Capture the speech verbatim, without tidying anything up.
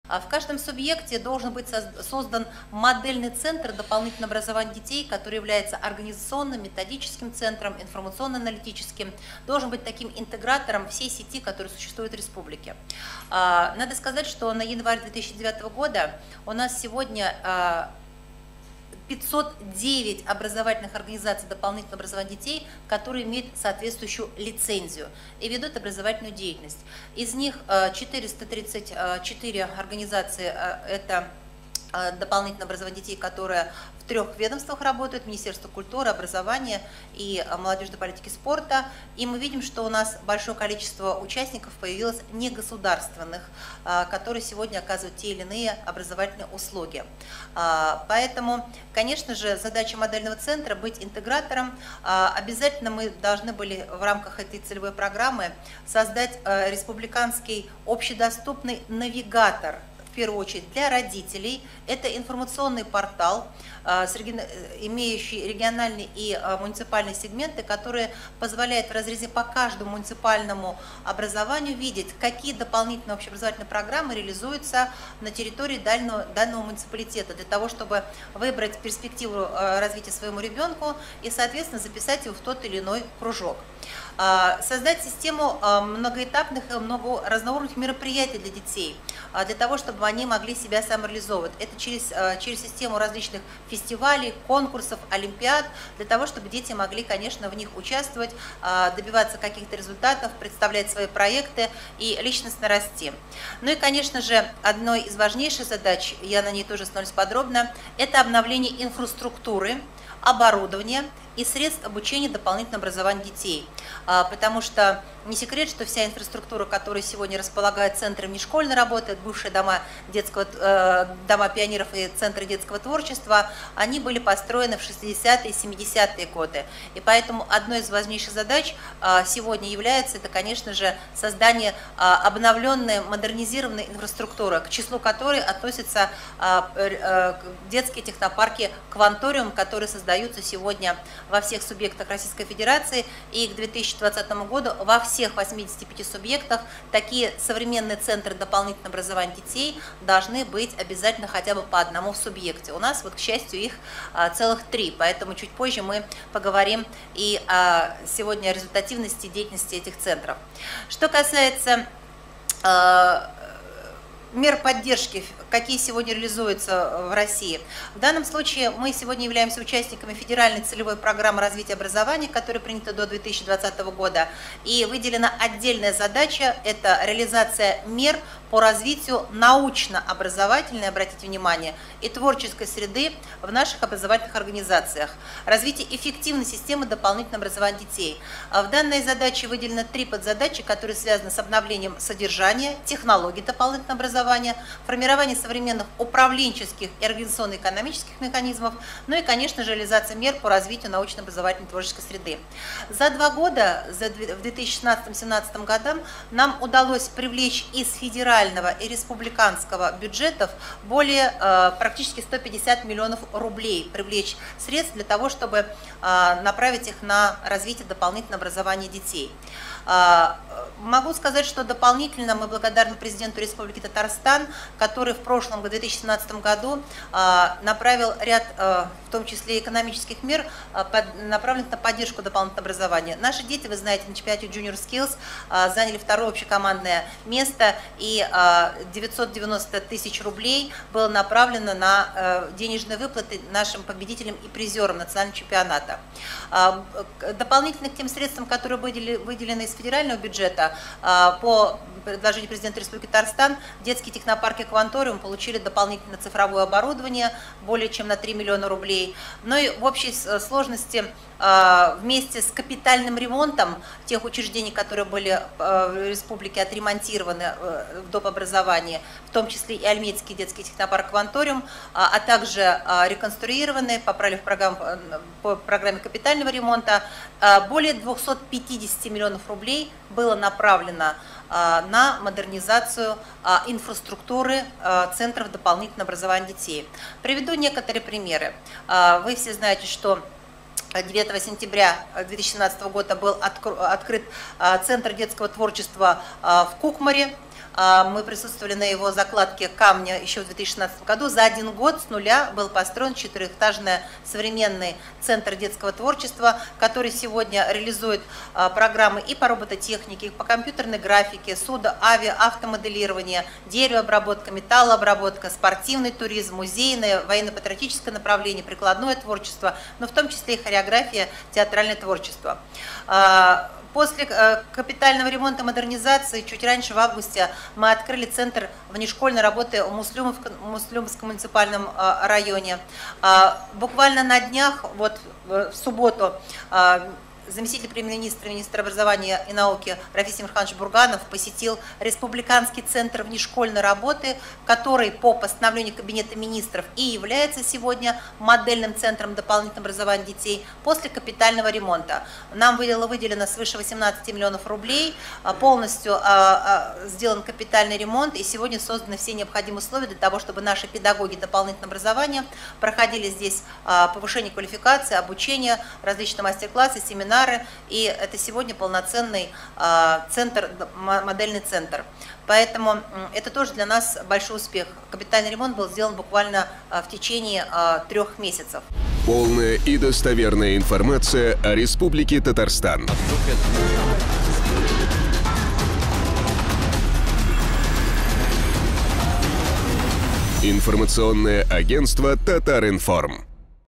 В каждом субъекте должен быть создан модельный центр дополнительного образования детей, который является организационным, методическим центром, информационно-аналитическим, должен быть таким интегратором всей сети, которая существует в республике. Надо сказать, что на январь две тысячи девятого года у нас сегодня пятьсот девять образовательных организаций дополнительного образования детей, которые имеют соответствующую лицензию и ведут образовательную деятельность. Из них четыреста тридцать четыре организации – это дополнительное образование детей, которые в трех ведомствах работают: Министерство культуры, образования и молодежной политики, спорта. И мы видим, что у нас большое количество участников появилось негосударственных, которые сегодня оказывают те или иные образовательные услуги. Поэтому, конечно же, задача модельного центра – быть интегратором. Обязательно мы должны были в рамках этой целевой программы создать республиканский общедоступный навигатор, в первую очередь для родителей. Это информационный портал, имеющий региональные и муниципальные сегменты, которые позволяют в разрезе по каждому муниципальному образованию видеть, какие дополнительные общеобразовательные программы реализуются на территории данного, данного муниципалитета, для того, чтобы выбрать перспективу развития своему ребенку и, соответственно, записать его в тот или иной кружок. Создать систему многоэтапных и много разноуровневых мероприятий для детей, для того, чтобы они могли себя самореализовывать. Это через, через систему различных фестивалей, конкурсов, олимпиад, для того, чтобы дети могли, конечно, в них участвовать, добиваться каких-то результатов, представлять свои проекты и личностно расти. Ну и, конечно же, одной из важнейших задач, я на ней тоже остановлюсь подробно, это обновление инфраструктуры, оборудования и средств обучения дополнительного образования детей. Потому что не секрет, что вся инфраструктура, которая сегодня располагает центром нешкольной работы, бывшие дома, детского, э, дома пионеров и центры детского творчества, они были построены в шестидесятые и семидесятые годы. И поэтому одной из важнейших задач э, сегодня является, это, конечно же, создание э, обновленной, модернизированной инфраструктуры, к числу которой относятся э, э, детские технопарки «Кванториум», которые создаются сегодня во всех субъектах Российской Федерации, и к две тысячи двадцатому году во всех восьмидесяти пяти субъектах такие современные центры дополнительного образования детей должны быть обязательно хотя бы по одному в субъекте. У нас, вот, к счастью, их а, целых три, поэтому чуть позже мы поговорим и а, сегодня о результативности деятельности этих центров. Что касается а, мер поддержки, какие сегодня реализуются в России. В данном случае мы сегодня являемся участниками федеральной целевой программы развития образования, которая принята до две тысячи двадцатого года, и выделена отдельная задача – это реализация мер по развитию научно-образовательной, обратите внимание, и творческой среды в наших образовательных организациях, развитие эффективной системы дополнительного образования детей. В данной задаче выделено три подзадачи, которые связаны с обновлением содержания, технологий дополнительного образования, формирование современных управленческих и организационно-экономических механизмов, ну и, конечно же, реализация мер по развитию научно-образовательной творческой среды. За два года, за в две тысячи шестнадцатом — две тысячи семнадцатом годам, нам удалось привлечь из федерального и республиканского бюджетов более э, практически ста пятидесяти миллионов рублей, привлечь средств для того, чтобы э, направить их на развитие дополнительного образования детей. Могу сказать, что дополнительно мы благодарны президенту Республики Татарстан, который в прошлом, в две тысячи семнадцатом году, направил ряд, в том числе экономических мер, направленных на поддержку дополнительного образования. Наши дети, вы знаете, на чемпионате Junior Skills заняли второе общекомандное место, и девятьсот девяносто тысяч рублей было направлено на денежные выплаты нашим победителям и призерам национального чемпионата. Дополнительно к тем средствам, которые были выделены из федерального бюджета, по предложению президента Республики Татарстан, детские технопарки «Кванториум» получили дополнительное цифровое оборудование более чем на три миллиона рублей. Но и в общей сложности вместе с капитальным ремонтом тех учреждений, которые были в республике отремонтированы в доп. Образовании, в том числе и Альметьевский детский технопарк «Кванториум», а также реконструированы, поправили в программу, по программе капитального ремонта, более двухсот пятидесяти миллионов рублей было направлено на модернизацию инфраструктуры центров дополнительного образования детей. Приведу некоторые примеры. Вы все знаете, что девятого сентября две тысячи семнадцатого года был открыт Центр детского творчества в Кукмаре. Мы присутствовали на его закладке камня еще в две тысячи шестнадцатом году. За один год с нуля был построен четырехэтажный современный центр детского творчества, который сегодня реализует программы и по робототехнике, и по компьютерной графике, судо, ави, автомоделирование, деревообработка, металлообработка, спортивный туризм, музейное, военно-патриотическое направление, прикладное творчество, но в том числе и хореография, театральное творчество. После капитального ремонта, модернизации, чуть раньше, в августе, мы открыли центр внешкольной работы в Муслюмовском муниципальном районе. Буквально на днях, вот в субботу, заместитель премьер-министра, министр образования и науки Рафис Эмирханович Бурганов посетил Республиканский центр внешкольной работы, который по постановлению Кабинета министров и является сегодня модельным центром дополнительного образования детей после капитального ремонта. Нам было выделено свыше восемнадцати миллионов рублей, полностью сделан капитальный ремонт, и сегодня созданы все необходимые условия для того, чтобы наши педагоги дополнительного образования проходили здесь повышение квалификации, обучение, различные мастер-классы, семинары. И это сегодня полноценный центр, модельный центр. Поэтому это тоже для нас большой успех. Капитальный ремонт был сделан буквально в течение трех месяцев. Полная и достоверная информация о Республике Татарстан. Информационное агентство «Татаринформ».